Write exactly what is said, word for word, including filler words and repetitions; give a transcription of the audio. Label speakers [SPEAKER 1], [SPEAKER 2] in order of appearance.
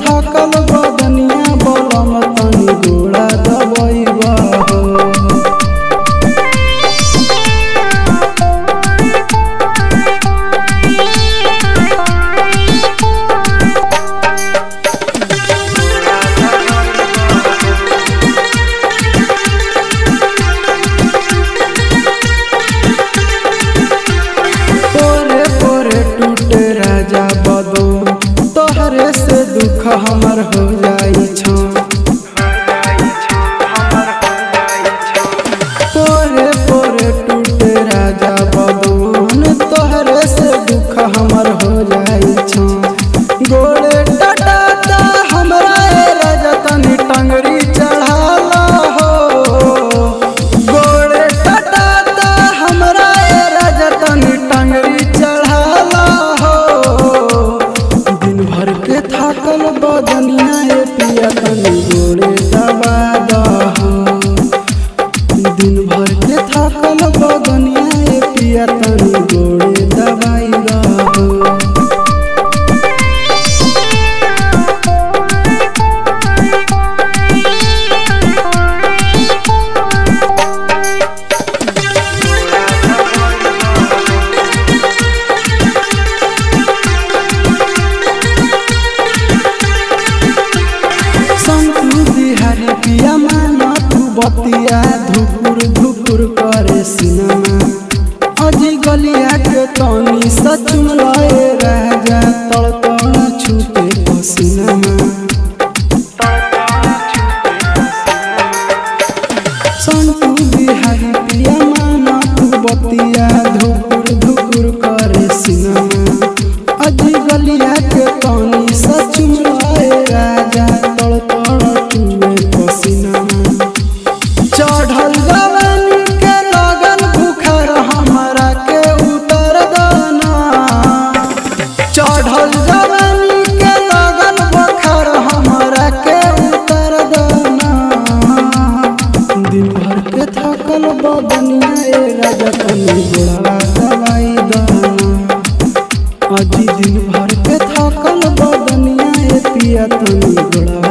[SPEAKER 1] थाकल बदनिया बलम तनी गोड़ा दबैबा हो। पोरे पोरे टूटे राजा बदो तोहरे से दुख हमर हो जाई छो। पोरे पोरे टूटे राजा बदन तोहरे से दुख हमर हो जाई छो। गोड़े टटाता हमरा ए राजा तनी टंगरी चढ़ाला हो। गोड़े टटाता हमरा ए राजा तनी टंगरी चढ़ाला हो। दिन भर के थाकल बदनिया ए पिया तनी गोड़े दबा दहो। दिन भर के थाकल बदनिया ए पिया तनी गोड़े दबाई दहो। बिहारी पिया माना तू बतिया धुकुर धुकुर करे सिनेमा। अजी गलिया के तनी सचुम लए राजा तड़तड़ छूटे पसीनामा। संतू बिहारी पिया माना तू बतिया धुकुर धुकुर करे सिनेमा। अजी गलिया के तनी सचुम लए राजा तड़तड़ चुए पसीनामा। चढ़ल जवानी के लगन बुखार हमरा के उतर दाना। चढ़ल जवानी के लगन बुखार हमरा के उतर दाना। दिन भर के थकल बदनिया ए राजा तनी गोड़ा दबाई दाना। अजी दिन भर के थकल बदनिया ए पिया तनी गोड़ा